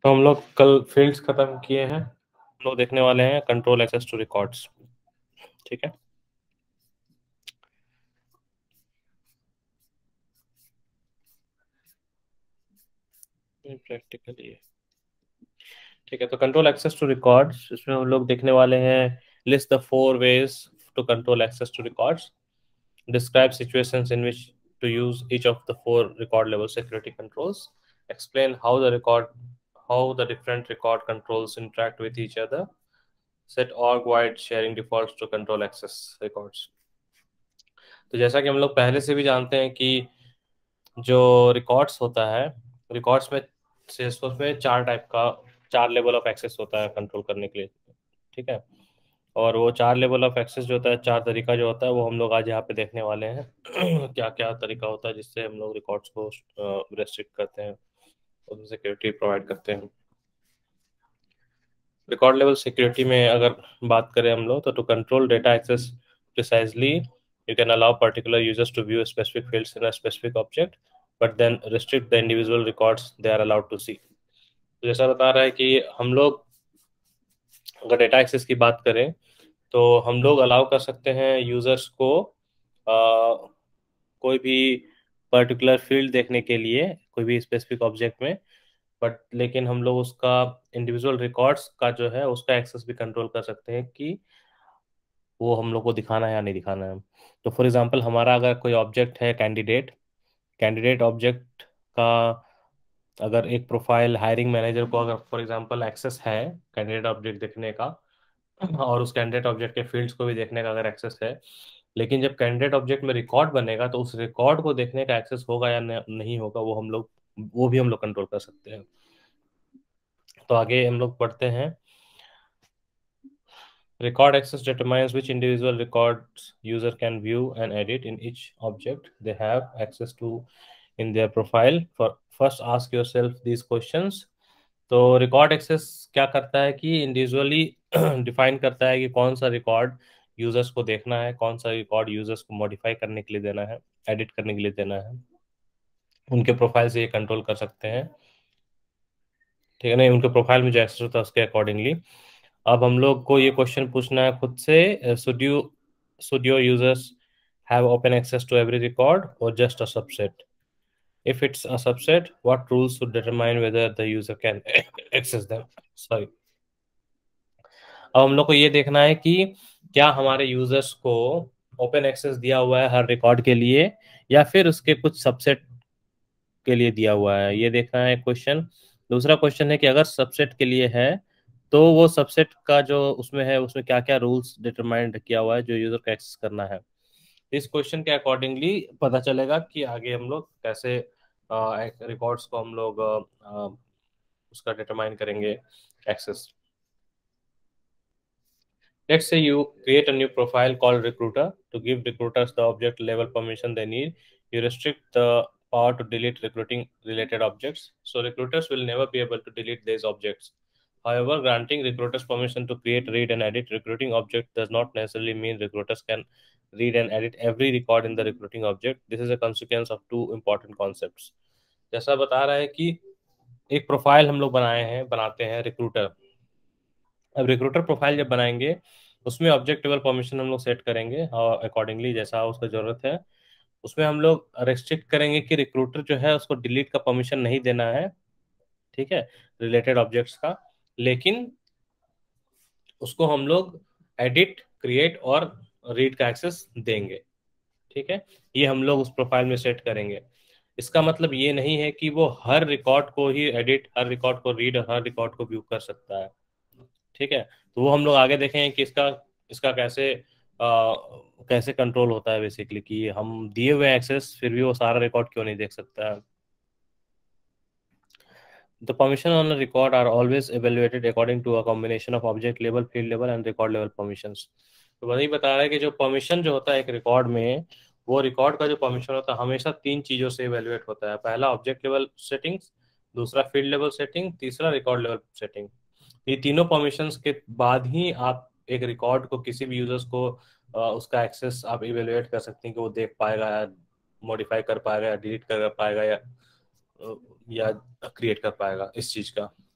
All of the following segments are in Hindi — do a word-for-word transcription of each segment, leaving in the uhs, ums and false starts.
तो हम लोग कल फील्ड्स खत्म किए हैं। हम लोग देखने वाले हैं कंट्रोल एक्सेस टू रिकॉर्ड्स। ठीक है। प्रैक्टिकली ठीक है। तो कंट्रोल एक्सेस टू रिकॉर्ड्स, इसमें हम लोग देखने वाले हैं list the four ways to control access to records, describe situations in which to use each of the four record level security controls, explain how the record how the different record controls interact with each other, set org wide sharing defaults to control access records। तो जैसा कि हम लोग पहले से भी जानते हैं कि जो रिकॉर्ड्स होता है, रिकॉर्ड्स में सेल्सफोर्स में चार टाइप का, चार लेवल ऑफ एक्सेस होता है कंट्रोल करने के लिए। ठीक है। और वो चार लेवल ऑफ एक्सेस जो होता है, चार तरीका जो होता है, वो हम लोग आज यहाँ पे देखने वाले हैं। क्या क्या तरीका होता है जिससे हम लोग रिकॉर्ड्स को रेस्ट्रिक्ट करते हैं, उसमें सिक्योरिटी प्रोवाइड करते हैं। रिकॉर्ड लेवल सिक्योरिटी में अगर बात करें हम लोग, तो to control data access precisely you can allow particular users to view specific fields in a specific object, but then restrict the individual records they are allowed to see. तो जैसा बता रहा है कि हम लोग अगर डेटा एक्सेस की बात करें, तो हम लोग अलाउ कर सकते हैं यूजर्स को आ, कोई भी पर्टिकुलर फील्ड देखने के लिए कोई भी स्पेसिफिक ऑब्जेक्ट में, बट लेकिन हम लोग उसका इंडिविजुअल रिकॉर्ड्स का जो है उसका एक्सेस भी कंट्रोल कर सकते हैं कि वो हम लोग को दिखाना है या नहीं दिखाना है। तो फॉर एग्जांपल, हमारा अगर कोई ऑब्जेक्ट है कैंडिडेट, कैंडिडेट ऑब्जेक्ट का अगर एक प्रोफाइल हायरिंग मैनेजर को अगर फॉर एग्जांपल एक्सेस है कैंडिडेट ऑब्जेक्ट देखने का, और उस कैंडिडेट ऑब्जेक्ट के फील्ड्स को भी देखने का अगर एक्सेस है, लेकिन जब कैंडिडेट ऑब्जेक्ट में रिकॉर्ड बनेगा तो उस रिकॉर्ड को देखने का एक्सेस होगा या न- नहीं होगा, वो हम लोग वो भी हम लोग कंट्रोल कर सकते हैं। तो आगे हम लोग पढ़ते हैं। Record access determines which individual records user can view and edit in each object they have access to in their profile. For first ask yourself these questions। तो रिकॉर्ड एक्सेस क्या करता है कि इंडिविजुअली डिफाइन करता है कि कौन सा रिकॉर्ड यूजर्स को देखना है, कौन सा रिकॉर्ड यूजर्स को मॉडिफाई करने के लिए देना है, एडिट करने के लिए देना है। उनके प्रोफाइल से ये कंट्रोल कर सकते हैं। ठीक है। नहीं, उनके प्रोफाइल में जो एक्सेस होता है उसके अकॉर्डिंगली। अब हम लोग को ये क्वेश्चन पूछना है खुद से, should you should your users have open access to every record और just a subset? If it's a subset, what rules should determine whether the user can access them? Sorry. अब हम लोग को ये देखना है कि क्या हमारे यूजर्स को ओपन एक्सेस दिया हुआ है हर रिकॉर्ड के लिए, या फिर उसके कुछ सबसेट के लिए दिया हुआ है, ये देखना है क्वेश्चन। दूसरा क्वेश्चन है कि अगर सबसेट के लिए है, तो वो सबसेट का जो उसमें है उसमें क्या क्या रूल्स डिटरमाइंड किया हुआ है जो यूजर को एक्सेस करना है। इस क्वेश्चन के अकॉर्डिंगली पता चलेगा कि आगे हम लोग कैसे रिकॉर्ड्स को हम लोग अ, अ, उसका डिटरमाइन करेंगे access. Let's say you create a new profile called Recruiter to give recruiters the object level permission they need. You restrict the power to delete recruiting related objects, so recruiters will never be able to delete these objects. However, granting recruiters permission to create, read, and edit recruiting object does not necessarily mean recruiters can read and edit every record in the recruiting object. This is a consequence of two important concepts। जैसा बता रहा है कि एक प्रोफाइल हम लोग बनाए हैं बनाते हैं रिक्रूटर। अब रिक्रूटर प्रोफाइल जब बनाएंगे, उसमें ऑब्जेक्ट लेवल परमिशन हम लोग सेट करेंगे और अकॉर्डिंगली जैसा उसका जरूरत है, उसमें हम लोग रेस्ट्रिक्ट करेंगे कि रिक्रूटर जो है उसको डिलीट का परमिशन नहीं देना है। ठीक है। रिलेटेड ऑब्जेक्ट्स का, लेकिन उसको हम लोग एडिट, क्रिएट और रीड का एक्सेस देंगे। ठीक है। ये हम लोग उस प्रोफाइल में सेट करेंगे। इसका मतलब ये नहीं है कि वो हर रिकॉर्ड को ही एडिट, हर रिकॉर्ड को रीड और हर रिकॉर्ड को व्यू कर सकता है। ठीक है। तो वो हम लोग आगे देखेंगे कि इसका इसका कैसे आ, कैसे कंट्रोल होता है बेसिकली, कि हम दिए हुए एक्सेस फिर भी वो सारा रिकॉर्ड क्यों नहीं देख सकता है। The permission on a record are always evaluated according to a combination of object level, field level and record level permissions। तो वही बता रहा है कि जो परमिशन जो होता है एक रिकॉर्ड में, वो रिकॉर्ड का जो परमिशन होता है हमेशा तीन चीजों से इवेल्युएट होता है। पहला ऑब्जेक्ट लेवल सेटिंग्स, दूसरा फील्ड लेवल सेटिंग, तीसरा रिकॉर्ड लेवल सेटिंग। ये तीनों परमिशंस के बाद ही आप एक रिकॉर्ड को, किसी भी यूजर्स को अ, उसका एक्सेस आप इवेल्युएट कर सकते हैं कि वो देख पाएगा या मॉडिफाई कर पाएगा या डिलीट कर पाएगा या या क्रिएट कर पाएगा इस चीज का।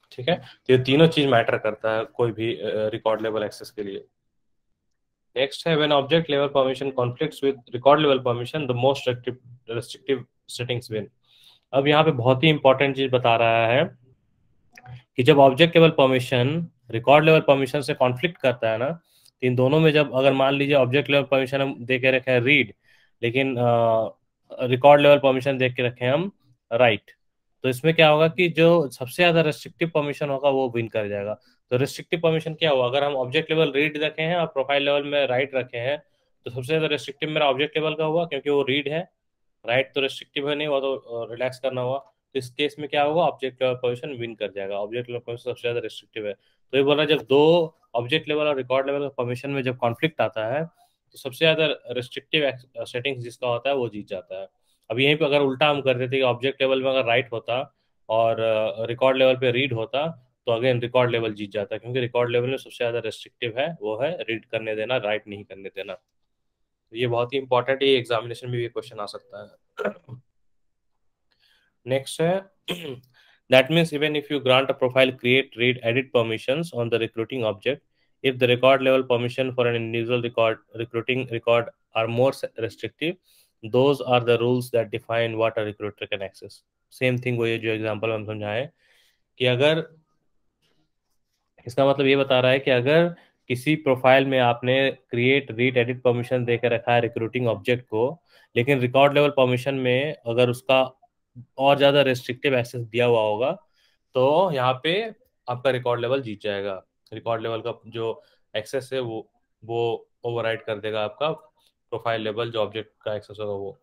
ठीक है, तो ये तीनों चीज मैटर करता है कोई भी रिकॉर्ड लेवल एक्सेस के लिए। नेक्स्ट है, when object level permission conflicts with record level permission, the most restrictive settings win. अब यहाँ पे बहुत ही इंपॉर्टेंट चीज बता रहा है कि जब object level permission record level permission से कॉन्फ्लिक्ट करता है ना, तो इन दोनों में जब अगर मान लीजिए ऑब्जेक्ट लेवल परमिशन हम दे के रखे हैं रीड, लेकिन रिकॉर्ड लेवल परमिशन दे के रखे हैं हम राइट, तो इसमें क्या होगा कि जो सबसे ज्यादा रेस्ट्रिक्टिव परमिशन होगा वो विन कर जाएगा। तो रेस्ट्रिक्टिव परमिशन क्या हुआ, अगर हम ऑब्जेक्ट लेवल रीड रखे हैं और प्रोफाइल लेवल में राइट रखे हैं, तो सबसे ज्यादा रेस्ट्रिक्टिव मेरा ऑब्जेक्ट लेवल का हुआ क्योंकि वो रीड है, राइट तो रेस्ट्रिक्टिव है नहीं, वो तो रिलैक्स करना हुआ। तो इस केस में क्या होगा, ऑब्जेक्ट लेवल पोजीशन विन कर जाएगा, ऑब्जेक्ट लेवल पोजीशन सबसे ज्यादा रेस्ट्रिक्टिव है। तो ये बोल रहा है जब दो ऑब्जेक्ट लेवल और रिकॉर्ड लेवल परमिशन में जब कॉन्फ्लिक्ट आता है, तो सबसे ज्यादा रेस्ट्रिक्टिव सेटिंग्स जिसका होता है वो जीत जाता है। अब यहीं पे अगर उल्टा हम कर देते कि ऑब्जेक्ट लेवल में अगर राइट होता और रिकॉर्ड लेवल पे रीड होता, तो अगेन रिकॉर्ड लेवल जीत जाता है, क्योंकि रिकॉर्ड लेवल में सबसे ज्यादा रेस्ट्रिक्टिव है वो है रीड करने देना, राइट नहीं करने देना। तो ये बहुत ही इंपॉर्टेंट है, एग्जामिनेशन में भी क्वेश्चन आ सकता है। नेक्स्ट है, that means even if you grant a profile create read edit permissions on the recruiting object, if the record level permission for an individual record recruiting record are more restrictive, those are the rules that define what a recruiter can access. Same thing वही है जो एग्जांपल हम समझाएं कि अगर, इसका मतलब ये बता रहा है कि अगर किसी प्रोफाइल में आपने क्रिएट रीड एडिट परमिशन देकर रखा है रिक्रूटिंग ऑब्जेक्ट को, लेकिन रिकॉर्ड लेवल परमिशन में अगर उसका और ज्यादा रेस्ट्रिक्टिव एक्सेस दिया हुआ होगा, तो यहाँ पे आपका रिकॉर्ड लेवल जीत जाएगा। रिकॉर्ड लेवल का जो एक्सेस है वो वो ओवरराइड कर देगा आपका प्रोफाइल लेवल जो ऑब्जेक्ट का एक्सेस होगा वो।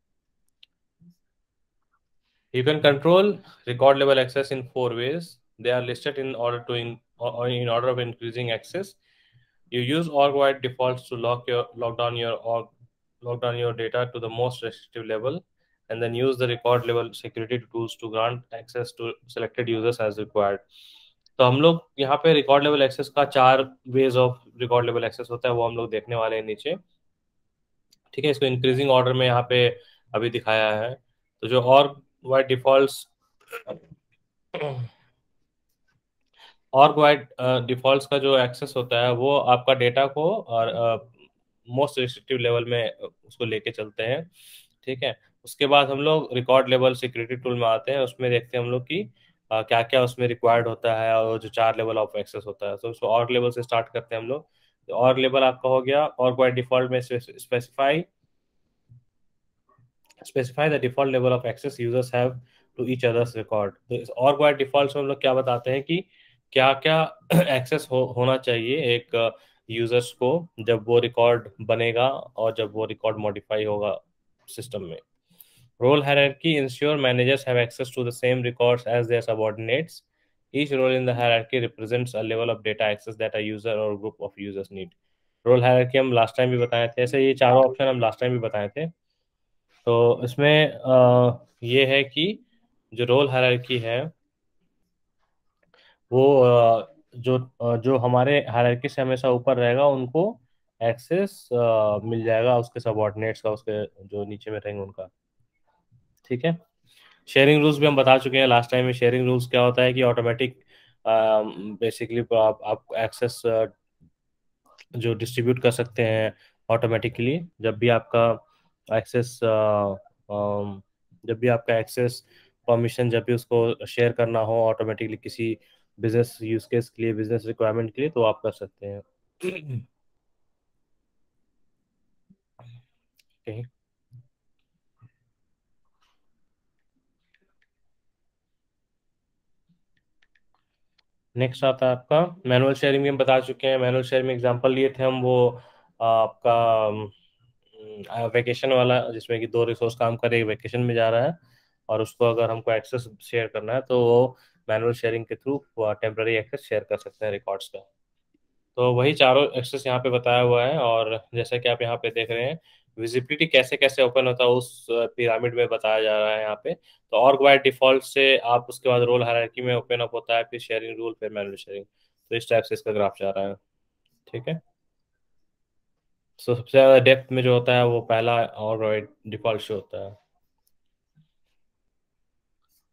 You can control record level access in four ways. They are listed in order to in, or in order of increasing access. You use org-wide defaults to lock your lock down your org lock down your data to the most restrictive level, and then use the record level security tools to grant access to selected users as required. तो हम लोग यहाँ पे रिकॉर्ड लेवल एक्सेस का चार ways of record level access होता है, वो हम लोग देखने वाले हैं नीचे। ठीक है, इसको इंक्रीजिंग ऑर्डर में यहाँ पे अभी दिखाया है। तो जो और बाय डिफॉल्ट्स और वाइड डिफॉल्ट्स का जो एक्सेस होता है वो आपका डेटा को और मोस्ट रिस्ट्रिक्टिव लेवल में उसको लेके चलते हैं। ठीक है, उसके बाद हम लोग रिकॉर्ड लेवल सिक्योरिटी टूल में आते हैं, उसमें देखते हैं हम लोग कि क्या क्या उसमें रिक्वायर्ड होता है और जो चार लेवल ऑफ एक्सेस होता है। तो उसको और लेवल से स्टार्ट करते हैं हम लोग। तो और लेवल आपका हो गया, और बाय डिफॉल्ट में specify specify the default level of access users have to each other's record। तो इस और बाय डिफॉल्ट में हम लोग क्या बताते हैं कि क्या क्या एक्सेस हो, होना चाहिए एक यूजर्स को जब वो रिकॉर्ड बनेगा और जब वो रिकॉर्ड मॉडिफाई होगा सिस्टम में। Role hierarchy ensure managers have access to the same records as their subordinates. Each role in the hierarchy represents a level of data access that a user or group of users need। Role hierarchy हम लास्ट टाइम भी बताए थे, ऐसे ये चारों ऑप्शन हम लास्ट टाइम भी बताए थे। तो इसमें अ, ये है कि जो रोल हायरार्की है वो अ, जो अ, जो हमारे हायरार्की से हमेशा ऊपर रहेगा उनको एक्सेस मिल जाएगा उसके सबऑर्डिनेट्स का, उसके जो नीचे में रहेंगे उनका। ठीक है, शेयरिंग रूल्स भी हम बता चुके हैं लास्ट टाइम में। शेयरिंग रूल्स क्या होता है कि ऑटोमेटिक बेसिकली आप, आप एक्सेस जो डिस्ट्रीब्यूट कर सकते हैं ऑटोमेटिकली, जब भी आपका एक्सेस जब भी आपका एक्सेस परमिशन जब भी उसको शेयर करना हो ऑटोमेटिकली किसी बिजनेस यूज केस के लिए, बिजनेस रिक्वायरमेंट के लिए, तो आप कर सकते हैं। okay. नेक्स्ट आता है आपका मैनुअल शेयरिंग भी हम बता चुके हैं। मैनुअल शेयरिंग में एग्जांपल लिए थे हम, वो आ, आपका वेकेशन वाला, जिसमें कि दो रिसोर्स काम कर रहे, वेकेशन में जा रहा है और उसको अगर हमको एक्सेस शेयर करना है तो वो मैनुअल शेयरिंग के थ्रू टेम्पररी एक्सेस शेयर कर सकते हैं रिकॉर्ड्स का। तो वही चारों एक्सेस यहाँ पे बताया हुआ है, और जैसा कि आप यहाँ पे देख रहे हैं विजिबिलिटी कैसे कैसे ओपन होता है उस पिरामिड में बताया जा रहा है यहाँ पे। तो ऑर्ग वाइड डिफॉल्ट से आप उसके बाद रोल हायरार्की में ओपन अप होता है, फिर शेयरिंग रूल, फिर मैनुअल शेयरिंग। तो इस टाइप से इसका ग्राफ जा रहा है। ठीक है, तो सबसे ज्यादा डेप्थ में जो होता है वो पहला ऑर्ग वाइड डिफॉल्ट से होता है।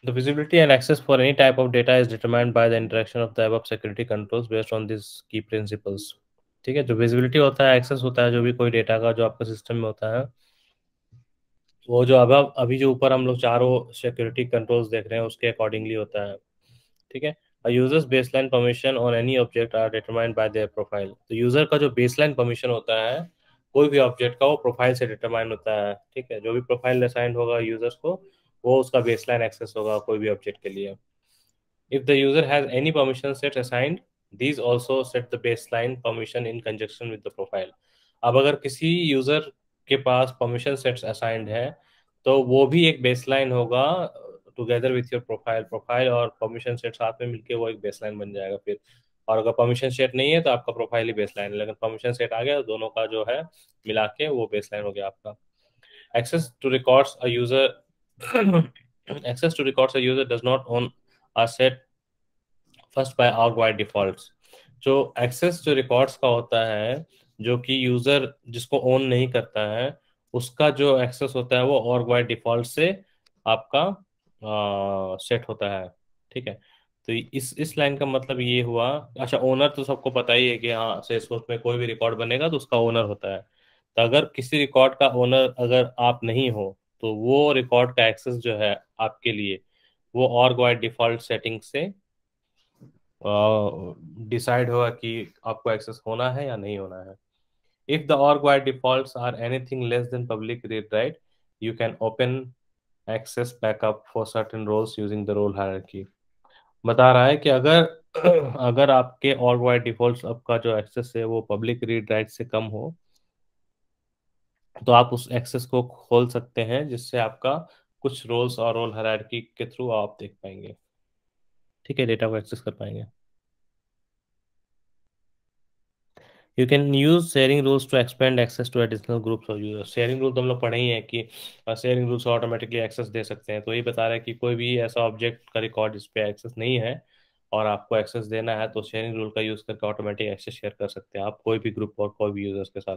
The visibility and access for any type of data is determined by the interaction of the above security controls based on these key principles. ठीक है, जो विजिबिलिटी होता है, एक्सेस होता है जो भी कोई डेटा का जो आपका सिस्टम में होता है, वो जो अब अभी जो ऊपर हम लोग चारों सिक्योरिटी कंट्रोल्स देख रहे हैं उसके अकॉर्डिंगली होता है. ठीक है. A user's baseline permission on any object are determined by their profile. तो यूजर का जो बेसलाइन परमिशन होता है कोई भी ऑब्जेक्ट का, वो प्रोफाइल से डिटरमाइन होता है. ठीक है, जो भी प्रोफाइल असाइन होगा यूजर्स को, वो उसका बेसलाइन एक्सेस होगा कोई भी ऑब्जेक्ट के लिए. If the user has any permission set assigned, these also set the baseline permission in conjunction with the profile. अब अगर किसी यूजर के पास परमिशन सेट्स असाइंड है तो वो भी एक बेसलाइन होगा together with your profile. Profile और परमिशन सेट साथ में मिलके वो एक बेसलाइन बन जाएगा फिर. और अगर परमिशन सेट नहीं है तो आपका प्रोफाइल ही बेसलाइन है, लेकिन परमिशन सेट आ गया तो दोनों का जो है मिला के वो बेसलाइन हो गया आपका. Access to records a user access to records a user does not own are set first by org wide defaults. जो एक्सेस जो रिकॉर्ड्स का होता है जो कि यूजर जिसको ओन नहीं करता है उसका जो एक्सेस होता है वो org wide डिफॉल्ट से आपका सेट होता है. ठीक है, तो इस इस लाइन का मतलब ये हुआ. अच्छा, ओनर तो सबको पता ही है कि हाँ सेल्सफोर्स में कोई भी रिकॉर्ड बनेगा तो उसका ओनर होता है. तो अगर किसी रिकॉर्ड का ओनर अगर आप नहीं हो तो वो रिकॉर्ड का एक्सेस जो है आपके लिए वो org wide डिफॉल्ट सेटिंग से डिसाइड होगा कि आपको एक्सेस होना है या नहीं होना है. If the org wide defaults are anything less than public read write, you can open access backup for certain roles using the role hierarchy. बता रहा है कि अगर अगर आपके org wide defaults आपका जो एक्सेस है वो पब्लिक रीड राइट से कम हो तो आप उस एक्सेस को खोल सकते हैं जिससे आपका कुछ रोल्स और रोल हायरार्की के थ्रू आप देख पाएंगे. ठीक है, डेटा को एक्सेस कर पाएंगे. You can use sharing rules to expand access to additional groups of users. Sharing rule तो हम लोग पढ़े ही हैं कि शेयरिंग रूल से ऑटोमेटिकली एक्सेस दे सकते हैं. तो ये बता रहा है कि कोई भी ऐसा ऑब्जेक्ट का रिकॉर्ड जिस पे एक्सेस नहीं है और आपको एक्सेस देना है तो शेयरिंग रूल का यूज करके ऑटोमेटिक एक्सेस शेयर कर सकते हैं आप कोई भी ग्रुप और कोई भी यूजर्स के साथ.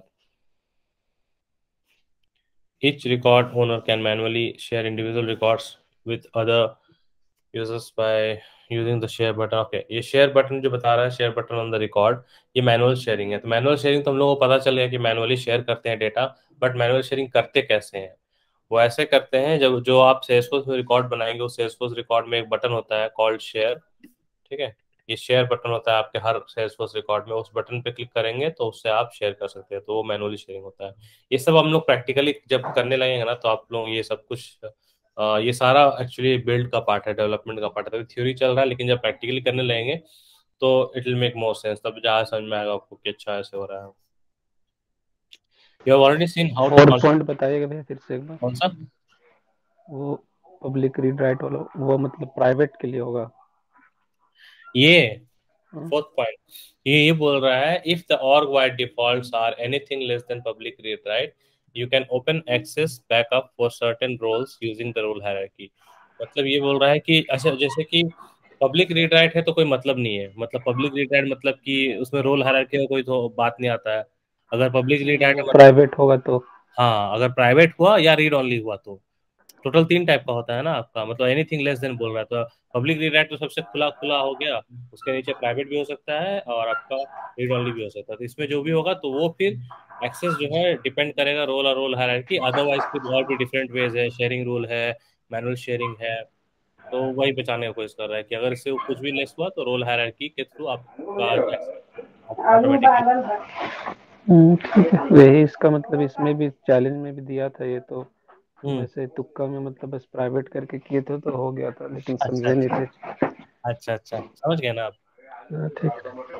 Each record owner can manually share individual records with other users by using the share button. Okay, ये share button जो बता रहा है share button on the record, ये मैनुअल शेयरिंग है. तो मैनुअल शेयरिंग तो हम लोगों को पता चल गया कि मैनुअली शेयर करते हैं डेटा, बट मैनुअल शेयरिंग करते कैसे हैं. वो ऐसे करते हैं जब जो आप सेल्सफोर्स में रिकॉर्ड बनाएंगे उस सेल्सफोर्स रिकॉर्ड में एक बटन होता है कॉल्ड शेयर. ठीक है, ये शेयर बटन होता है आपके हर सेल्सफोर्स रिकॉर्ड में. उस बटन पे क्लिक करेंगे तो उससे आप शेयर कर सकते हैं. तो वो मैनुअली शेयरिंग होता है. ये सब हम लोग प्रैक्टिकली जब करने लगेंगे ना तो आप लोग ये सब कुछ आ, ये सारा एक्चुअली बिल्ड का पार्ट है, डेवलपमेंट का पार्ट है. थ्योरी चल रहा है लेकिन जब प्रैक्टिकली करने लगेंगे तो it will make more sense. तब जहाँ समझ में आएगा आपको कि अच्छा ऐसे हो रहा है. You have already seen how और पॉइंट बताइएगा भैया फिर से एक बार. कौन सा? वो पब्लिक रीड राइट वाला वो मतलब प्राइवेट के लिए होगा. ये फोर्थ पॉइंट ये ये बोल रहा है if the org wide defaults are anything less than public read write you can open access backup for certain roles using the role hierarchy. मतलब ये बोल रहा है कि अच्छा जैसे कि पब्लिक रीड राइट है तो कोई मतलब नहीं है. मतलब पब्लिक रीड राइट मतलब कि उसमें रोल हायरार्की का कोई तो बात नहीं आता है. अगर पब्लिक रीड राइट है मतलब प्राइवेट होगा तो हाँ, अगर प्राइवेट हुआ या रीड ऑनली हुआ तो टोटल तीन टाइप का होता है ना आपका. मतलब एनीथिंग लेस देन बोल रहा है तो पब्लिक रीड राइट तो सबसे खुला खुला हो गया. उसके नीचे प्राइवेट भी हो सकता है और आपका रीड ऑनली भी हो सकता है. तो इसमें जो भी होगा तो वो फिर एक्सेस जो है डिपेंड करेगा रोल और रोल हायरार्की. अदरवाइज फिर और भी डिफरेंट वेज है. शेयरिंग रूल है, मैनुअल शेयरिंग है. तो वही बचाने की कोशिश कर रहा है कि अगर इससे कुछ भी लेस हुआ तो रोल हायरार्की के थ्रू आपका एक्सेस ऑटोमेटिकली. ठीक है. वही इसका मतलब इसमें भी चैलेंज में भी दिया था ये तो हम हम्म. ऐसे तुक्का में मतलब बस प्राइवेट करके किए थे तो हो गया था लेकिन अच्छा समझे नहीं अच्छा थे. अच्छा अच्छा समझ गए ना आप. हाँ, ठीक है.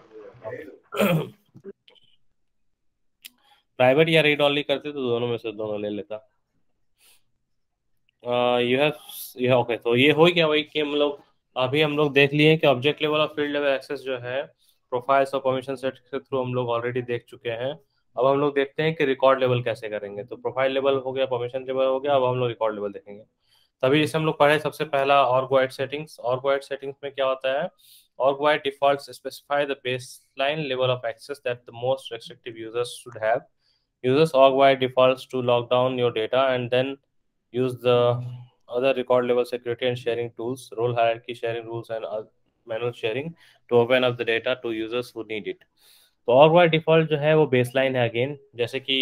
प्राइवेट या रीड ऑनली करते तो दोनों में से दोनों ले लेता. You have you have okay. तो ये हो गया वही कि हम लोग अभी हम लोग देख लिए कि ऑब्जेक्ट लेवल और फील्ड लेवल एक्सेस जो है प्रोफाइल्स और परमिशन सेट के थ्रू हम लोग ऑलरेडी देख चुके हैं. अब हम लोग देखते हैं कि रिकॉर्ड लेवल कैसे करेंगे. तो प्रोफाइल लेवल हो गया, परमिशन लेवल हो गया, अब हम लोग रिकॉर्ड लेवल देखेंगे. तभी जैसे हम लोग पढ़े सबसे पहला org wide settings. org wide settings में क्या होता है? org wide defaults specify the baseline level of access that the most restrictive users should have. Users org wide defaults to lock down your data and then use the other record level security and sharing tools, role hierarchy, sharing rules, and uh, manual sharing to open up the data to users who need it. तो और बाय डिफॉल्ट जो है वो बेसलाइन है अगेन, जैसे कि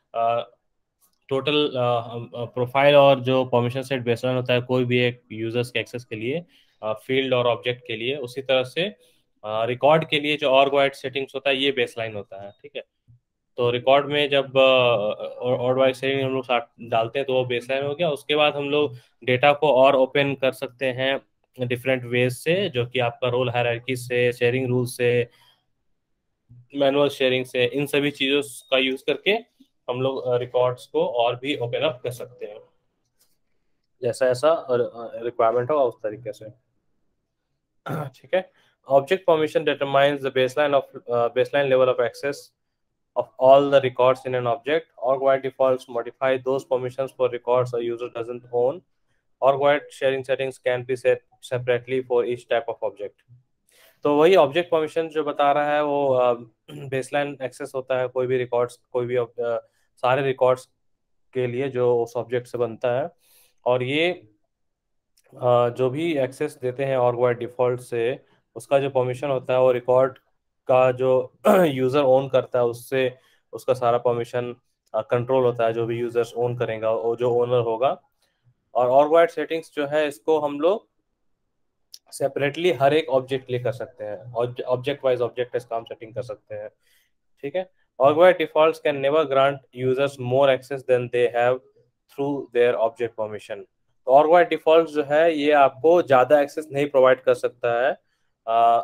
टोटल प्रोफाइल और जो परमिशन सेट बेसलाइन होता है कोई भी एक यूजर्स के एक्सेस के लिए, फील्ड और ऑब्जेक्ट के लिए, उसी तरह से रिकॉर्ड के लिए जो और वाइड सेटिंग्स होता है ये बेसलाइन होता है, ठीक है। तो रिकॉर्ड में जब और वाइड सेटिंग हम लोग डालते हैं तो वो बेसलाइन हो गया। उसके बाद हम लोग डेटा को और ओपन कर सकते हैं डिफरेंट वेज से, जो कि आपका रोल हायरार्की से, शेयरिंग रूल से, मैनुअल शेयरिंग से, इन सभी चीजों का यूज करके हम लोग रिकॉर्ड्स को और भी ओपन अप कर सकते हैं, जैसा ऐसा रिक्वायरमेंट होगा उस तरीके से, ठीक है। Object permission determines the baseline of baseline level of access of all the records in an object. Org wide defaults modify those permissions for records a user doesn't own. Org wide sharing settings can be set separately for each type of object. तो वही ऑब्जेक्ट परमिशन जो बता रहा है वो बेसलाइन एक्सेस होता है कोई भी रिकॉर्ड्स, कोई भी uh, सारे रिकॉर्ड्स के लिए जो उस ऑब्जेक्ट से बनता है, और ये uh, जो भी एक्सेस देते हैं ऑर्ग वाइड डिफॉल्ट से, उसका जो परमिशन होता है वो रिकॉर्ड का जो यूजर ओन करता है उससे उसका सारा परमिशन कंट्रोल होता है, जो भी यूजर्स ओन करेगा वो जो ओनर होगा। और ऑर्ग वाइड सेटिंग्स जो है इसको हम लोग सेपरेटली हर एक ऑब्जेक्ट लिए कर सकते हैं, ऑब्जेक्ट वाइज ऑब्जेक्ट काम सेटिंग कर सकते हैं, ठीक है। Org wide defaults can never grant users more access than they have through their object permission. तो ऑर्ग वाइड डिफॉल्ट जो है ये आपको ज्यादा एक्सेस नहीं प्रोवाइड कर सकता है, uh,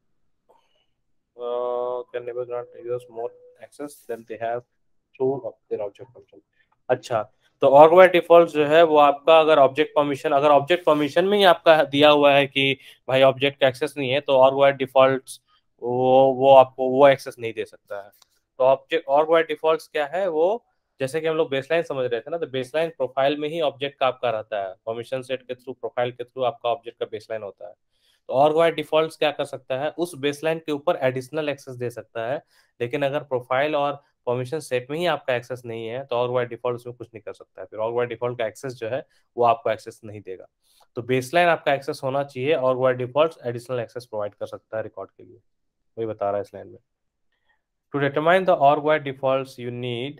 Uh, can never grant users more access than they have through their object permission. अच्छा, तो ऑर्ग बाय डिफॉल्ट जो है वो आपका अगर ऑब्जेक्ट परमिशन अगर ऑब्जेक्ट परमिशन में ही आपका दिया हुआ है कि भाई ऑब्जेक्ट का एक्सेस नहीं है, तो ऑर्ग बाय डिफॉल्ट वो वो आपको वो एक्सेस नहीं दे सकता है। तो ऑब्जेक्ट ऑर्ग बाय डिफॉल्ट क्या है, वो जैसे कि हम लोग बेसलाइन समझ रहे थे ना, तो बेसलाइन प्रोफाइल में ही ऑब्जेक्ट का आपका रहता है, परमिशन सेट के थ्रू, प्रोफाइल के थ्रू आपका ऑब्जेक्ट का बेसलाइन होता है। तो ऑर्ग वाइड डिफॉल्ट क्या कर सकता है, उस बेसलाइन के ऊपर एडिशनल एक्सेस दे सकता है, लेकिन अगर प्रोफाइल और परमिशन सेट में ही आपका एक्सेस नहीं है तो ऑर्ग वाइड डिफॉल्ट उसमें कुछ नहीं कर सकता है, फिर ऑर्ग वाइड डिफॉल्ट का एक्सेस जो है वो आपको एक्सेस नहीं देगा। तो बेसलाइन आपका एक्सेस होना चाहिए, org wide default additional access provide कर सकता है रिकॉर्ड के लिए, वही बता रहा है इस लाइन में। To determine the org wide defaults you need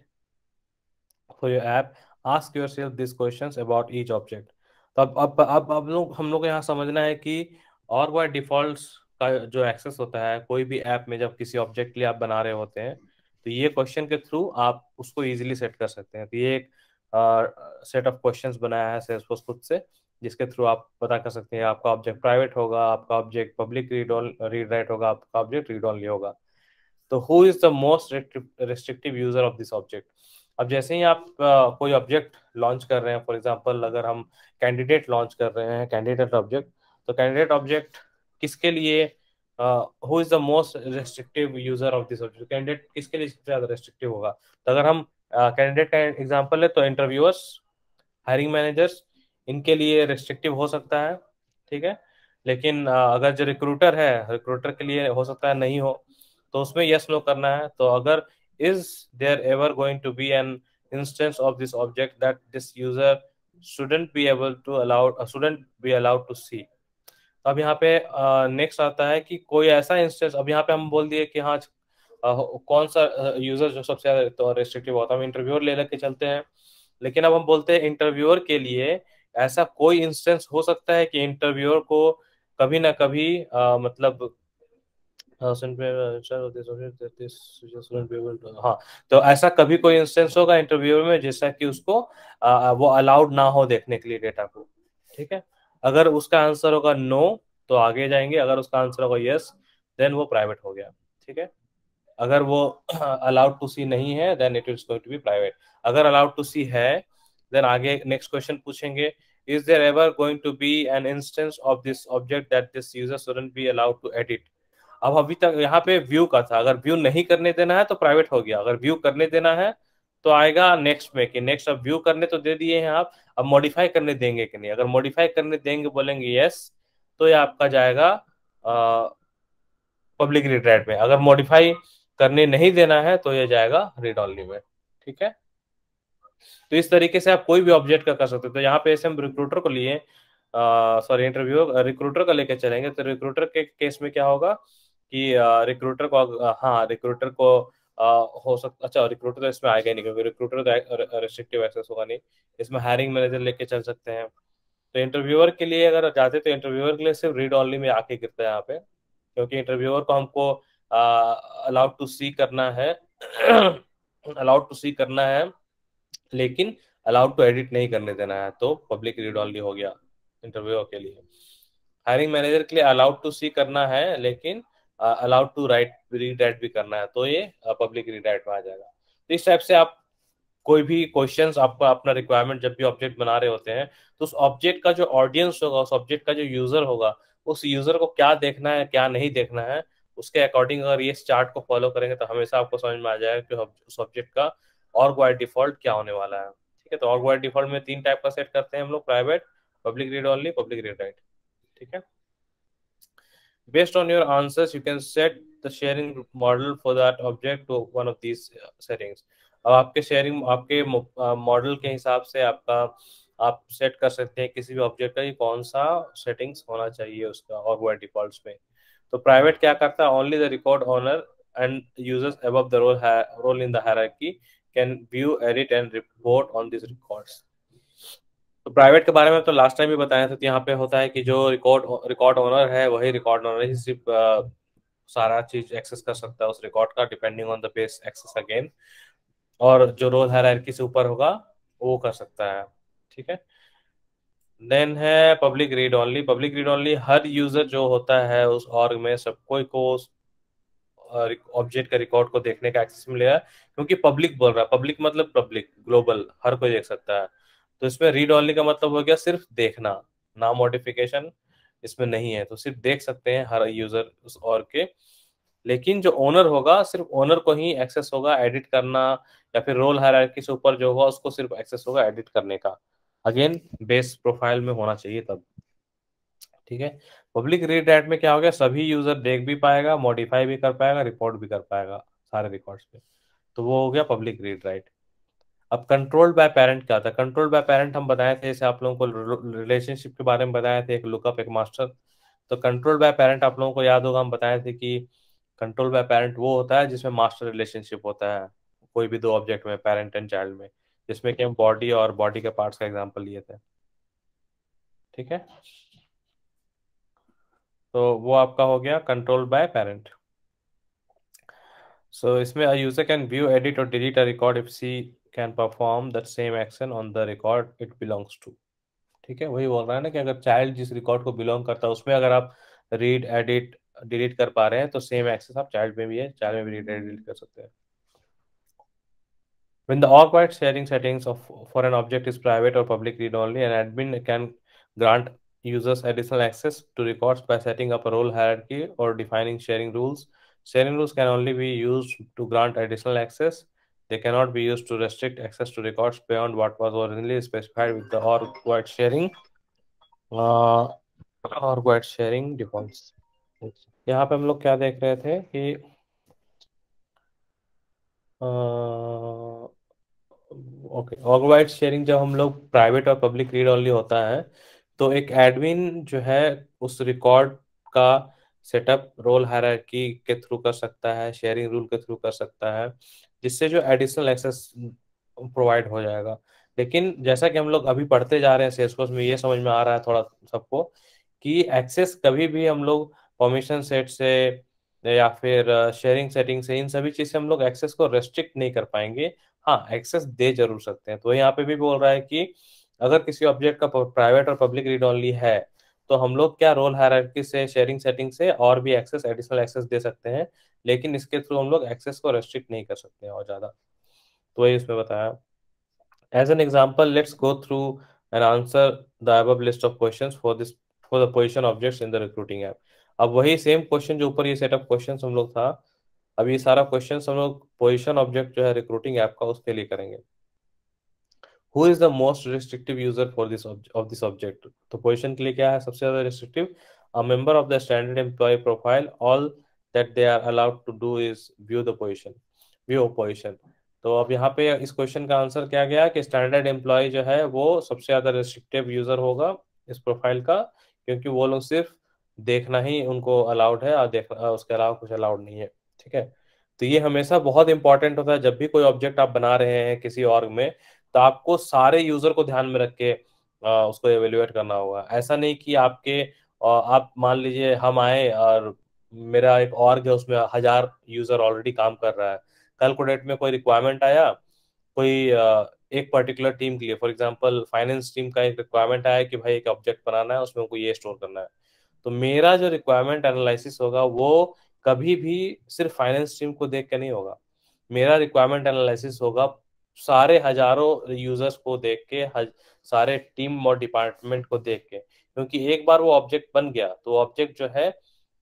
for your app, ask yourself these questions about each object. तो अब अब अब अब लोग हम लोग को यहाँ समझना है कि और बाय डिफॉल्ट्स का जो एक्सेस होता है कोई भी ऐप में, जब किसी ऑब्जेक्ट के लिए आप बना रहे होते हैं, तो ये क्वेश्चन के थ्रू आप उसको इजीली सेट कर सकते हैं। तो ये एक सेट ऑफ क्वेश्चंस बनाया है सेल्सफोर्स खुद से, जिसके थ्रू आप पता कर सकते हैं आपका ऑब्जेक्ट प्राइवेट होगा, आपका object public read on read write होगा, आपका ऑब्जेक्ट रीड ऑनली होगा। तो who is the most restrictive user of this object. अब जैसे ही आप uh, कोई ऑब्जेक्ट लॉन्च कर रहे हैं, फॉर एग्जांपल अगर हम कैंडिडेट लॉन्च कर रहे हैं, कैंडिडेट ऑब्जेक्ट, तो कैंडिडेट ऑब्जेक्ट किसके लिए, who is the most restrictive user of this object, candidate किसके लिए सबसे ज्यादा रेस्ट्रिक्टिव होगा। तो अगर हम कैंडिडेट uh, का एग्जांपल है तो इंटरव्यूअर्स, हायरिंग मैनेजर्स, इनके लिए रेस्ट्रिक्टिव हो सकता है, ठीक है। लेकिन uh, अगर जो रिक्रूटर है, रिक्रूटर के लिए हो सकता है नहीं हो, तो उसमें यस नो करना है। तो अगर is there ever going to be an instance of this object that this user shouldn't be able to allow uh, shouldn't be allowed to see। तो अब यहाँ पे नेक्स्ट uh, आता है कि कोई ऐसा इंस्टेंस, अब यहाँ पे हम बोल दिए कि हाँ uh, कौन सा यूजर uh, जो सबसे ज्यादा तो रेस्ट्रिक्टिव होता है, हम इंटरव्यूअर ले लेके चलते हैं। लेकिन अब हम बोलते हैं इंटरव्यूअर के लिए ऐसा कोई इंस्टेंस हो सकता है कि इंटरव्यूअर को कभी ना कभी uh, मतलब हाँ, तो ऐसा कभी कोई इंस्टेंस होगा इंटरव्यू में जैसा कि उसको आ, वो अलाउड ना हो देखने के लिए डेटा को, ठीक है। अगर उसका आंसर होगा नो तो आगे जाएंगे, अगर उसका आंसर होगा यस देन वो प्राइवेट हो गया, ठीक है। अगर वो अलाउड टू सी नहीं है then it is going to be private. अगर अलाउड टू सी है देन आगे नेक्स्ट क्वेश्चन पूछेंगे, is there ever going to be an instance of this object that this user shouldn't be allowed to edit. अब अभी तक यहाँ पे व्यू का था, अगर व्यू नहीं करने देना है तो प्राइवेट हो गया, अगर व्यू करने देना है तो आएगा नेक्स्ट में कि नेक्स्ट। अब व्यू करने तो दे दिए हैं आप, अब मॉडिफाई करने देंगे कि नहीं। अगर मॉडिफाई करने देंगे बोलेंगे यस तो ये आपका जाएगा पब्लिक रीड राइट में, अगर मॉडिफाई करने नहीं देना है तो ये जाएगा रीड ऑनली में, ठीक है। तो इस तरीके से आप कोई भी ऑब्जेक्ट का कर सकते हो। तो यहाँ पे ऐसे हम रिक्रूटर को लिए, सॉरी इंटरव्यू रिक्रूटर का लेके चलेंगे, तो रिक्रूटर के केस में क्या होगा कि रिक्रूटर को uh, हाँ रिक्रूटर को uh, हो सकता, अच्छा रिक्रूटर तो इसमें आएगा ही नहीं क्योंकि रिक्रूटर तो रेस्ट्रिक्टिव एक्सेस होगा नहीं, इसमें हायरिंग मैनेजर लेके चल सकते हैं। तो इंटरव्यूअर के लिए अगर जाते तो इंटरव्यूअर के लिए सिर्फ रीड ऑनली में आके गिरता है यहाँ पे, क्योंकि इंटरव्यूअर को हमको अलाउड टू सी करना है अलाउड टू सी करना है लेकिन अलाउड टू एडिट नहीं करने देना है, तो पब्लिक रीड ऑनली हो गया इंटरव्यूअर के लिए। हायरिंग मैनेजर के लिए अलाउड टू सी करना है लेकिन allowed to write read write भी करना है, तो ये पब्लिक रीड राइट में आ जाएगा। तो इस टाइप से आप कोई भी क्वेश्चंस आपका अपना रिक्वायरमेंट जब भी ऑब्जेक्ट बना रहे होते हैं, तो उस ऑब्जेक्ट का जो ऑडियंस होगा, उस ऑब्जेक्ट का जो यूजर होगा, उस यूजर को क्या देखना है क्या नहीं देखना है, उसके अकॉर्डिंग अगर ये चार्ट को फॉलो करेंगे तो हमेशा आपको समझ में आ जाएगा कि उस ऑब्जेक्ट का ऑर्ग वाइड डिफॉल्ट क्या होने वाला है। ठीक है, तो ऑर्ग वाइड डिफॉल्ट में तीन टाइप का सेट करते हैं हम लोग, private, public read only, public read write. ठीक है, based on your answers you can set the sharing model for that object to one of these uh, settings। अब आपके शेयरिंग आपके मॉडल के हिसाब से आपका आप सेट कर सकते हैं किसी भी ऑब्जेक्ट का कि कौन सा सेटिंग्स होना चाहिए उसका और वो डिफॉल्ट्स में। तो प्राइवेट क्या करता है, only the record owner and users above the role role in the hierarchy can view edit and report on this records. तो प्राइवेट के बारे में तो लास्ट टाइम भी बताया था, तो यहाँ पे होता है कि जो रिकॉर्ड रिकॉर्ड ओनर है वही रिकॉर्ड ओनर ही सिर्फ अ, सारा चीज एक्सेस कर सकता है उस रिकॉर्ड का, depending on the base access again, और जो रोल हायरार्की से ऊपर होगा वो कर सकता है। ठीक है, देन है public read only. Public read only हर यूजर जो होता है उस ऑर्ग में सब कोई को ऑब्जेक्ट का रिकॉर्ड को देखने का एक्सेस मिलेगा, क्योंकि पब्लिक बोल रहा है, पब्लिक मतलब पब्लिक ग्लोबल हर कोई देख सकता है। तो इसमें रीड ओनली का मतलब हो गया सिर्फ देखना, ना मॉडिफिकेशन इसमें नहीं है, तो सिर्फ देख सकते हैं हर यूजर उस और के। लेकिन जो ओनर होगा सिर्फ ओनर को ही एक्सेस होगा एडिट करना, या फिर रोल हायरार्की से ऊपर जो होगा उसको सिर्फ एक्सेस होगा एडिट करने का, अगेन बेस प्रोफाइल में होना चाहिए तब। ठीक है, पब्लिक रीड राइट में क्या हो गया, सभी यूजर देख भी पाएगा, मॉडिफाई भी कर पाएगा, रिपोर्ट भी कर पाएगा सारे रिकॉर्ड्स पे, तो वो हो गया पब्लिक रीड राइट। अब कंट्रोल्ड बाय पेरेंट क्या था, कंट्रोल्ड बाय पेरेंट हम बताए थे, जैसे आप लोगों को रिलेशनशिप के बारे में बताए थे, एक लुकअप एक मास्टर। तो कंट्रोल्ड बाय पेरेंट आप लोगों को याद होगा, हम बताए थे कि कंट्रोल बाय पेरेंट वो होता है जिसमें मास्टर रिलेशनशिप होता है कोई भी दो ऑब्जेक्ट में, पेरेंट एंड चाइल्ड में, जिसमें कि हम बॉडी और बॉडी के पार्ट्स का एग्जांपल लिए थे। ठीक है, तो वो आपका हो गया कंट्रोल बाय पेरेंट। सो इसमें a user can view, edit or delete a record if she can perform that same action on the record it belongs to। ठीक है, वही बोल रहा है ना कि अगर चाइल्ड जिस रिकॉर्ड को बिलोंग करता है उसमें अगर आप रीड एडिट डिलीट कर पा रहे हैं तो सेम एक्सेस आप चाइल्ड में भी है, चाइल्ड में भी रीड एडिट डिलीट कर सकते हैं। When the awkward sharing settings of for an object is private or public read only, an admin can grant users additional access to records by setting up a role hierarchy or defining sharing rules. Sharing rules can only be used to grant additional access. They cannot be used to restrict access to records beyond what was originally specified with the awkward sharing uh, awkward sharing defaults. यहाँ पे हम लोग क्या देख रहे थे कि ओके, ऑर्गेनाइज्ड शेयरिंग जब हम लोग प्राइवेट और पब्लिक रीड ओनली होता है, तो एक एडमिन जो है उस रिकॉर्ड का सेटअप रोल हायरार्की के थ्रू कर सकता है, शेयरिंग रूल के थ्रू कर सकता है, जिससे जो एडिशनल एक्सेस प्रोवाइड हो जाएगा। लेकिन जैसा कि हम लोग अभी पढ़ते जा रहे हैं सेल्सफोर्स में, ये समझ में आ रहा है थोड़ा सबको कि एक्सेस कभी भी हम लोग परमिशन सेट से या फिर शेयरिंग सेटिंग से, इन सभी चीज से हम लोग एक्सेस को रेस्ट्रिक्ट नहीं कर पाएंगे। हाँ, एक्सेस दे जरूर सकते हैं। तो यहाँ पे भी बोल रहा है कि अगर किसी ऑब्जेक्ट का प्राइवेट और पब्लिक रीड ओनली है तो हम लोग क्या रोल हायरार्की से, शेयरिंग सेटिंग से और भी एक्सेस, एडिशनल एक्सेस दे सकते हैं, लेकिन इसके थ्रू हम लोग एक्सेस को रेस्ट्रिक्ट नहीं कर सकते हैं और ज्यादा। तो वही इसमें बताया। As an example let's go through and answer the above list of questions for this for the position objects in the recruiting app. अब वही सेम क्वेश्चन जो ऊपर ये सेटअप क्वेश्चन हम लोग था, अब ये सारा क्वेश्चन हम लोग पोजीशन ऑब्जेक्ट जो है रिक्रूटिंग ऐप का उसके लिए करेंगे। Who is the most restrictive user for this of this object. तो पोजीशन के लिए क्या है सबसे ज्यादा restrictive, a member of the standard employee profile, all that they are allowed to do is view the position, view position. तो अब यहाँ पे इस क्वेश्चन का आंसर क्या गया कि स्टैंडर्ड एम्प्लॉय जो है वो सबसे ज्यादा रेस्ट्रिक्टिव यूजर होगा इस प्रोफाइल का, क्योंकि वो लोग सिर्फ देखना ही उनको अलाउड है और देख उसके अलावा कुछ अलाउड नहीं है। ठीक है, तो ये हमेशा बहुत इंपॉर्टेंट होता है जब भी कोई ऑब्जेक्ट आप बना रहे हैं किसी ऑर्ग में, तो आपको सारे यूजर को ध्यान में रख के आ, उसको एवेल्युएट करना होगा। ऐसा नहीं कि आपके आ, आप मान लीजिए हम आए और मेरा एक ऑर्ग है उसमें हजार यूजर ऑलरेडी काम कर रहा है, कल को डेट में कोई रिक्वायरमेंट आया, कोई अ, एक पर्टिकुलर टीम के लिए, फॉर एग्जांपल फाइनेंस टीम का एक रिक्वायरमेंट आया कि भाई एक ऑब्जेक्ट बनाना है उसमें हमको ये स्टोर करना है, तो मेरा जो रिक्वायरमेंट एनालिसिस होगा वो कभी भी सिर्फ फाइनेंस टीम को देख के नहीं होगा। मेरा रिक्वायरमेंट एनालिसिस होगा सारे हजारों यूजर्स को देख के, हज, सारे टीम और डिपार्टमेंट को देख के, क्योंकि एक बार वो ऑब्जेक्ट बन गया तो ऑब्जेक्ट जो है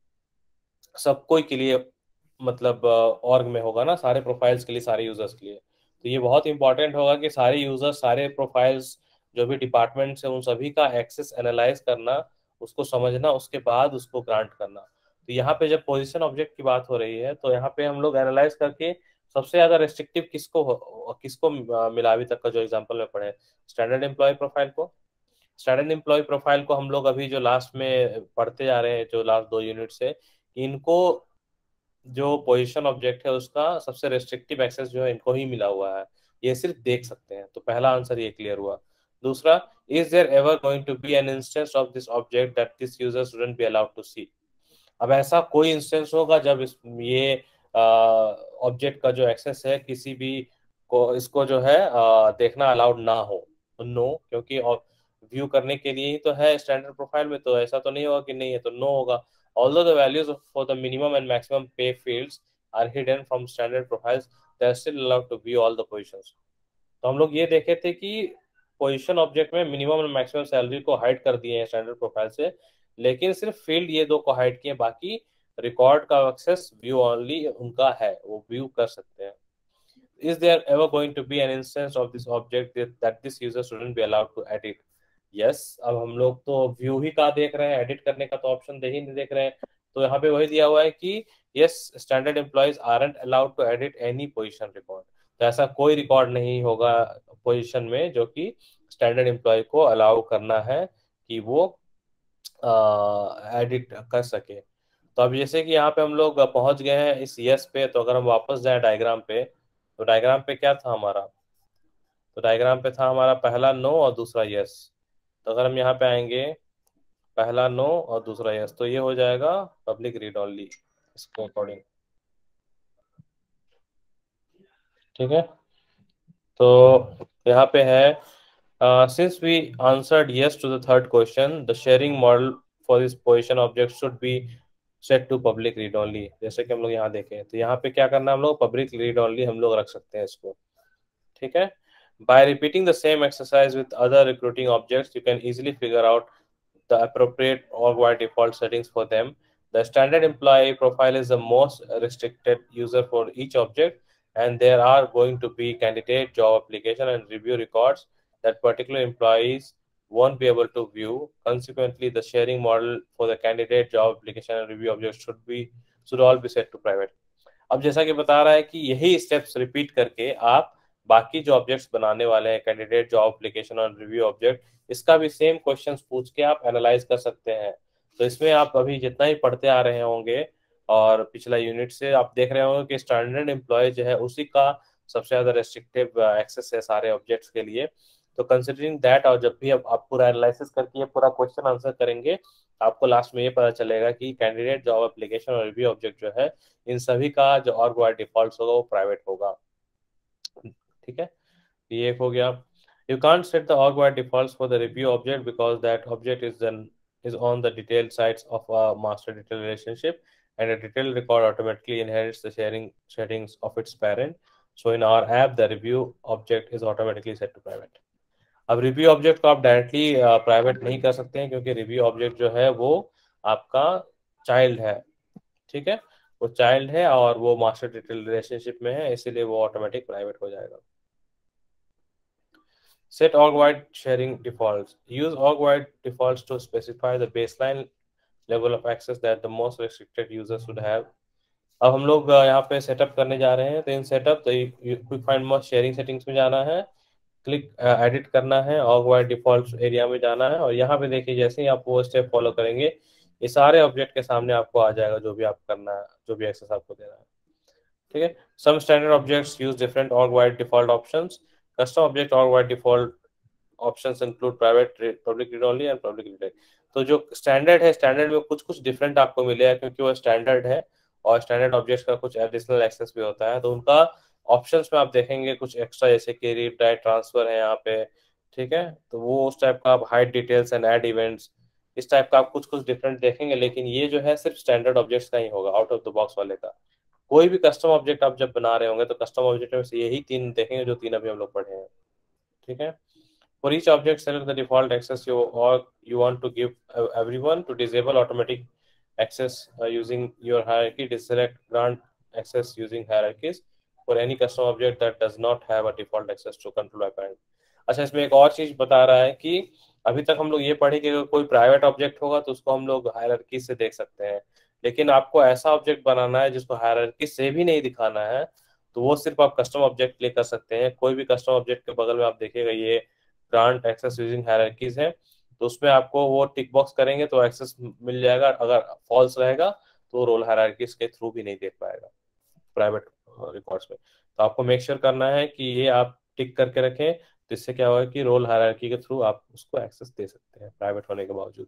सब कोई के लिए, मतलब ऑर्ग में होगा ना, सारे प्रोफाइल्स के लिए, सारे यूजर्स के लिए। तो ये बहुत इंपॉर्टेंट होगा कि सारे यूजर्स, सारे प्रोफाइल्स, जो भी डिपार्टमेंट्स है, उन सभी का एक्सेस एनालाइज करना, उसको समझना, उसके बाद उसको ग्रांट करना। तो यहाँ पे जब पोजीशन ऑब्जेक्ट की बात हो रही है तो यहाँ पे हम लोग एनालाइज करके सबसे ज्यादा रेस्ट्रिक्टिव किसको हो- किसको अ, मिला अभी तक का जो एग्जांपल में पढ़े, स्टैंडर्ड एम्प्लॉय प्रोफाइल को। स्टैंडर्ड एम्प्लॉय प्रोफाइल को हम लोग अभी जो लास्ट में पढ़ते जा रहे हैं, जो लास्ट दो यूनिट से, इनको जो पोजीशन ऑब्जेक्ट है उसका सबसे रेस्ट्रिक्टिव एक्सेस जो है इनको ही मिला हुआ है, ये सिर्फ देख सकते हैं। तो पहला आंसर ये क्लियर हुआ। दूसरा, is there ever going to be an instance of this object that this user shouldn't be allowed to see. अब ऐसा कोई इंस्टेंस होगा जब इस ये ऑब्जेक्ट का जो एक्सेस है किसी भी को, इसको जो है अ, देखना अलाउड ना हो। नो, क्योंकि व्यू करने के लिए ही तो है स्टैंडर्ड प्रोफाइल में, तो ऐसा तो नहीं होगा कि नहीं है, तो नो होगा। Although the values for the minimum and maximum pay fields are hidden from standard profiles, they are still allowed to view all the positions. तो हम लोग ये देखे थे कि पोजीशन ऑब्जेक्ट में मिनिमम और मैक्सिमम सैलरी को हाइड कर दिए हैं स्टैंडर्ड प्रोफाइल से, लेकिन सिर्फ फील्ड ये दो को हाइड किए, बाकी रिकॉर्ड का एक्सेस व्यू ओनली उनका है, वो व्यू कर सकते हैं। Is there ever going to be an instance of this object that, that this user shouldn't be allowed to edit? Yes, अब हम लोग तो व्यू ही का देख रहे हैं, एडिट करने का तो ऑप्शन दे ही नहीं देख रहे हैं। तो यहाँ पे वही दिया हुआ है कि yes, standard employees aren't allowed to edit any position record। तो ऐसा कोई रिकॉर्ड नहीं होगा पोजीशन में जो कि स्टैंडर्ड एम्प्लॉय को अलाउ करना है कि वो एडिट कर सके। तो अब जैसे कि यहाँ पे हम लोग पहुंच गए हैं इस यस पे, तो अगर हम वापस जाए डायग्राम पे, तो डायग्राम पे क्या था हमारा, तो डायग्राम पे था हमारा पहला नो और दूसरा यस। तो अगर हम यहाँ पे आएंगे, पहला नो और दूसरा यस, तो ये हो जाएगा पब्लिक रीड ओनली इसके अकॉर्डिंग। ठीक है, तो यहाँ पे है since we answered yes to the third question, the sharing model for this position object should be set to public read only. जैसे कि हम लोग यहाँ देखें, तो यहाँ पे क्या करना है, हम लोग पब्लिक रीड ओनली हम लोग रख सकते हैं इसको। ठीक है, by repeating the same exercise with other recruiting objects, you can easily figure out the appropriate org-wide default settings for them. The standard employee profile is the most restricted user for each object, and there are going to be candidate, job application, and review records that particular employees won't be able to view. Consequently, the sharing model for the candidate, job application, and review objects should be should all be set to private. अब जैसा कि बता रहा है कि यही स्टेप्स रिपीट करके आप बाकी जो ऑब्जेक्ट्स बनाने वाले हैं, कैंडिडेट, जॉब एप्लीकेशन और रिव्यू ऑब्जेक्ट, इसका भी सेम क्वेश्चंस पूछ के आप एनालाइज कर सकते हैं। तो इसमें आप अभी जितना ही पढ़ते आ रहे होंगे और पिछला यूनिट से आप देख रहे होंगे कि स्टैंडर्ड एम्प्लॉय जो है उसी का सबसे ज्यादा रेस्ट्रिक्टिव एक्सेस है सारे ऑब्जेक्ट्स के लिए। तो कंसिडरिंग दैट, और जब भी आप, आप पूरा एनालिसिस करके ये पूरा क्वेश्चन आंसर करेंगे, आपको लास्ट में ये पता चलेगा कि कैंडिडेट, जॉब एप्लीकेशन और रिव्यू ऑब्जेक्ट जो है, इन सभी का जो ऑर्ग वाइड डिफॉल्ट होगा वो प्राइवेट होगा। ठीक है, ये एक हो गया। You can't set the org wide defaults for the review object because that object is then is on the detailed sites of a master detail relationship, and a detail record automatically inherits the sharing settings of its parent. So in our app, the review object is automatically set to private. अब रिव्यू ऑब्जेक्ट को आप डायरेक्टली प्राइवेट नहीं कर सकते हैं, क्योंकि रिव्यू ऑब्जेक्ट जो है वो आपका चाइल्ड है। ठीक है, वो चाइल्ड है और वो मास्टर डिटेल रिलेशनशिप में है, इसीलिए वो ऑटोमेटिक प्राइवेट हो जाएगा। Set org-wide sharing defaults. Use org-wide defaults to specify the baseline level of access that the most restricted users should have. अब हम लोग अ, यहाँ पे सेटअप करने जा रहे हैं। तो इन सेटअप तो quick find must sharing settings में जाना है, क्लिक एडिट करना है, ऑग वाइड डिफॉल्ट एरिया में जाना है, और यहाँ पे देखिए जैसे ही आप वो स्टेप फॉलो करेंगे ये सारे ऑब्जेक्ट के सामने आपको आ जाएगा जो भी आप करना है, जो भी एक्सेस आपको देना है। ठीक है। Some standard objects use different org wide default options. Custom object org wide default options include private, public read only and public read. तो जो स्टैंडर्ड है, स्टैंडर्ड में कुछ कुछ डिफरेंट आपको मिलेगा क्योंकि वो स्टैंडर्ड है, और स्टैंडर्ड ऑब्जेक्ट्स का कुछ एडिशनल एक्सेस भी होता है। तो उनका ऑप्शंस में आप देखेंगे कुछ एक्स्ट्रा, जैसे कि रीड राइट ट्रांसफर है यहाँ पे। ठीक है। तो वो उस टाइप का आप hide details and add events, इस टाइप का आप कुछ कुछ डिफरेंट देखेंगे, लेकिन ये जो है सिर्फ स्टैंडर्ड ऑब्जेक्ट्स का ही होगा, आउट ऑफ द बॉक्स वाले का। कोई भी कस्टम ऑब्जेक्ट आप जब बना रहे होंगे तो कस्टम ऑब्जेक्ट में से यही तीन देखेंगे जो तीन अभी हम लोग पढ़े हैं। ठीक है। For each object, select the default access you or you want to give uh, everyone. To disable automatic access uh, using your hierarchy, deselect grant access using hierarchies for any custom object that does not have a default access to control apparent. अच्छा, इसमें एक और चीज बता रहा है कि अभी तक हम लोग ये पढ़े कि अगर कोई प्राइवेट ऑब्जेक्ट होगा तो उसको हम लोग हायरार्की से देख सकते हैं, लेकिन आपको ऐसा ऑब्जेक्ट बनाना है जिसको हायरार्की से भी नहीं दिखाना है, तो वो सिर्फ आप कस्टम ऑब्जेक्ट क्लिक कर सकते हैं। कोई भी कस्टम ऑब्जेक्ट के बगल में आप देखिएगा ये ग्रांट एक्सेस यूजिंग हायरार्कीज है, तो उसमें आपको वो टिक बॉक्स करेंगे तो एक्सेस मिल जाएगा। अगर फॉल्स रहेगा तो रोल हायरार्कीज के थ्रू भी नहीं देख पाएगा प्राइवेट रिकॉर्ड्स में। तो आपको मेक श्योर करना है कि ये आप टिक करके रखें, तो इससे क्या होगा कि रोल हायरार्की के थ्रू आप उसको एक्सेस दे सकते हैं प्राइवेट होने के बावजूद।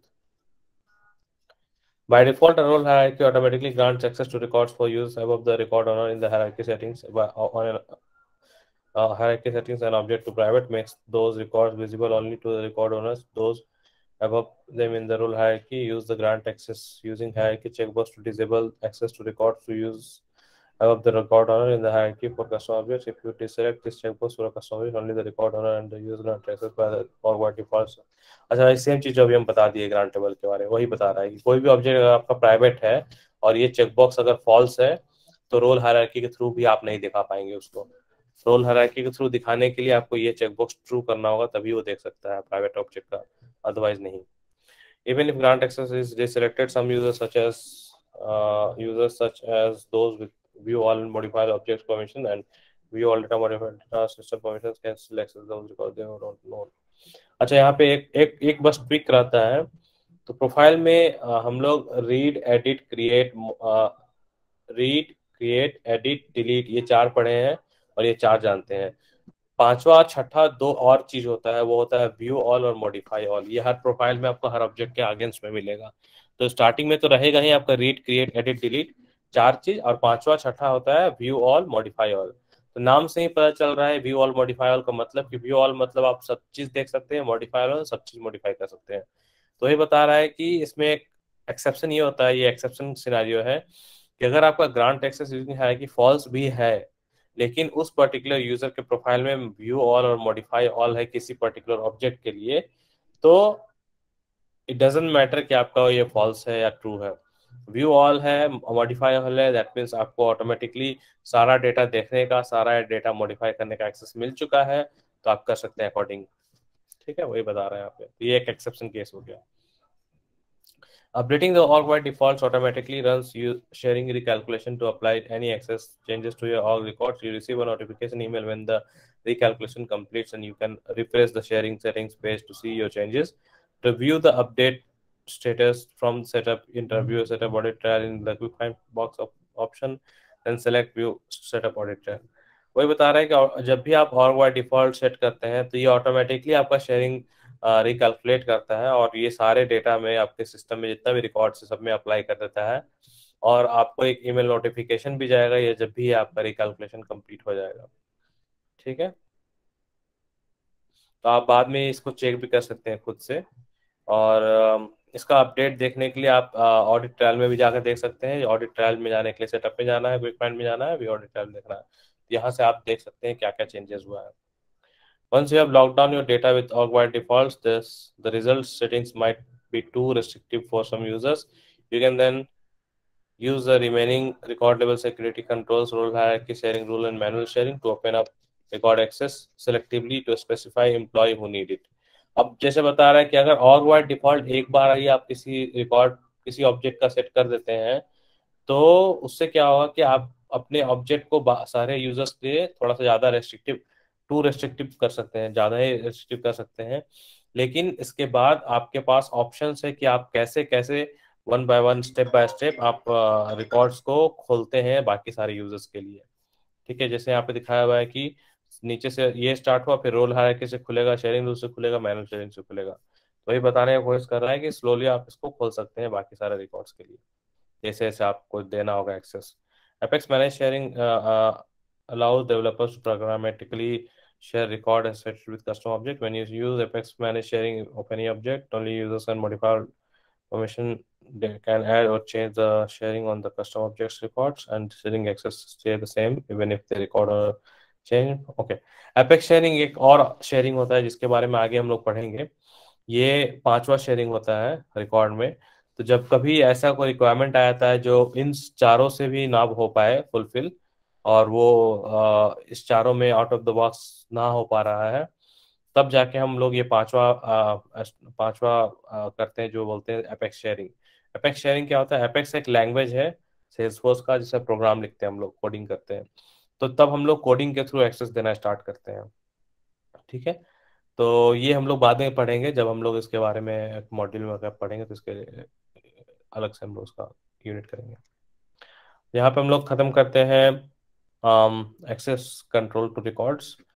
By default, a role hierarchy automatically grants access to records for use above the record owner in the hierarchy settings. By, on an uh, hierarchy settings, an object to private makes those records visible only to the record owners. Those above them in the role hierarchy use the grant access using hierarchy checkbox to disable access to records to use above the record owner in the hierarchy for custom objects. If you deselect this checkbox for a custom object, only the record owner and the user grant access by the forward defaults. अच्छा, सेम चीज जो अभी हम बता दिए ग्रांट टेबल के बारे में, वही बता रहा है कि कोई भी ऑब्जेक्ट अगर आपका प्राइवेट है और ये चेकबॉक्स अगर फॉल्स है तो रोल हायरार्की के थ्रू भी आप नहीं दिखा पाएंगे उसको। रोल हायरार्की के थ्रू दिखाने के लिए आपको ये चेकबॉक्स ट्रू करना होगा, तभी वो देख सकता है प्राइवेट ऑब्जेक्ट का, अदरवाइज नहीं। Even if grant access is deselected, some users such as uh, users such as those with view all and modify the objects permission and view all data modified data system permissions can still access those because they don't know. अच्छा, यहाँ पे एक एक एक बस ट्विक रहता है। तो प्रोफाइल में आ, हम लोग read edit create read create edit delete ये चार पढ़े हैं और ये चार जानते हैं। पांचवा छठा दो और चीज होता है, वो होता है व्यू ऑल और मॉडिफाई ऑल। ये हर प्रोफाइल में आपको हर ऑब्जेक्ट के अगेंस्ट में मिलेगा। तो स्टार्टिंग में तो रहेगा ही आपका रीड क्रिएट एडिट डिलीट चार चीज, और पांचवा छठा होता है व्यू ऑल मॉडिफाई ऑल। तो नाम से ही पता चल रहा है व्यू ऑल मॉडिफाई ऑल का मतलब कि व्यू ऑल मतलब आप सब चीज देख सकते हैं, मॉडिफाई ऑल सब चीज मॉडिफाई कर सकते हैं। तो ये बता रहा है कि इसमें एक एक्सेप्शन ये होता है, ये एक्सेप्शन सिनेरियो है कि अगर आपका ग्रांट एक्सेस यूजिंग है कि फॉल्स भी है, लेकिन उस पर्टिकुलर यूजर के प्रोफाइल में व्यू ऑल और मॉडिफाई ऑल है किसी पर्टिकुलर ऑब्जेक्ट के लिए, तो इट डजंट मैटर कि आपका ये फॉल्स है या ट्रू है। व्यू ऑल है, मॉडिफाई ऑल है, दैट मीन्स आपको ऑटोमेटिकली सारा डेटा देखने का, सारा डेटा मॉडिफाई करने का एक्सेस मिल चुका है, तो आप कर सकते हैं अकॉर्डिंग। ठीक है, वही बता रहे हैं यहाँ पे। तो ये एक एक्सेप्शन केस हो गया। Updating the org by defaults automatically runs you sharing recalculation to apply any access changes to your org records. You receive a notification email when the recalculation completes, and you can refresh the sharing settings page to see your changes. To view the update status from setup interview setup audit trial in the quick find box of option, then select view setup audit trial. वही बता रहा है कि जब भी आप org by default सेट करते हैं तो ये ऑटोमेटिकली आपका शेयरिंग रिकैलकुलेट करता है और ये सारे डेटा में आपके सिस्टम में जितना भी रिकॉर्ड है सब में अप्लाई कर देता है, और आपको एक ईमेल नोटिफिकेशन भी जाएगा ये जब भी आपका रिकैलकुलेशन कंप्लीट हो जाएगा। ठीक है। तो आप बाद में इसको चेक भी कर सकते हैं खुद से, और इसका अपडेट देखने के लिए आप ऑडिट ट्रायल में भी जाकर देख सकते हैं। ऑडिट ट्रायल में जाने के लिए सेटअप में जाना है, क्विक फाइंड में जाना है, भी ऑडिट ट्रायल देखना है। यहाँ से आप देख सकते हैं क्या क्या चेंजेस हुआ है। Once you have locked down your data with org by defaults, this the result settings might be too restrictive for some users. You can then use the remaining record level security controls, role hierarchy sharing rule, and manual sharing to open up record access selectively to specify employee who need it. अब जैसे बता रहा है कि अगर org by default एक बार ही आप किसी रिकॉर्ड किसी ऑब्जेक्ट का सेट कर देते हैं तो उससे क्या होगा कि आप अपने ऑब्जेक्ट को बा- सारे यूजर्स के लिए थोड़ा सा ज्यादा रेस्ट्रिक्टिव, टू रेस्ट्रिक्टिव कर सकते हैं, ज्यादा ही रेस्ट्रिक्टिव कर सकते हैं। लेकिन इसके बाद आपके पास ऑप्शंस है कि आप कैसे कैसे one by one, step by step आप रिकॉर्ड्स को खोलते हैं बाकी सारे यूजर्स के लिए। ठीक है, जैसे यहाँ पे दिखाया हुआ है कि नीचे से ये स्टार्ट हुआ, फिर रोल हायरार्की से खुलेगा, शेयरिंग रूल से खुलेगा, मैनुअल शेयरिंग से खुलेगा। तो ये बताने की कोशिश कर रहा है कि स्लोली आप इसको खोल सकते हैं बाकी सारे रिकॉर्ड्स के लिए, जैसे जैसे आपको देना होगा access. Apex Managed Sharing uh, uh, allows developers to programmatically share record assets with custom object. When you use Apex Managed Sharing of any object, only users can modify permission. They can add or change the sharing on the custom objects records, and sharing access stay the same even if the record or change. Okay. Apex Sharing एक और शेयरिंग होता है जिसके बारे में आगे हम लोग पढ़ेंगे। ये पांचवा शेयरिंग होता है रिकॉर्ड में। तो जब कभी ऐसा कोई रिक्वायरमेंट आ जाता है जो इन चारों से भी ना हो पाए फुलफिल, और वो अ, इस चारों में आउट ऑफ द बॉक्स ना हो पा रहा है, तब जाके हम लोग ये पांचवा अ, पांचवा अ, करते हैं, जो बोलते हैं एपेक्स शेयरिंग। एपेक्स शेयरिंग क्या होता है? एपेक्स एक लैंग्वेज है सेल्सफोर्स का, जिससे प्रोग्राम लिखते हैं हम लोग, कोडिंग करते हैं। तो तब हम लोग कोडिंग के थ्रू एक्सेस देना स्टार्ट करते हैं। ठीक है, तो ये हम लोग बाद में पढ़ेंगे, जब हम लोग इसके बारे में मॉड्यूल में अगर पढ़ेंगे तो इसके अलग से हम लोग उसका यूनिट करेंगे। यहाँ पे हम लोग खत्म करते हैं एक्सेस कंट्रोल टू रिकॉर्ड्स।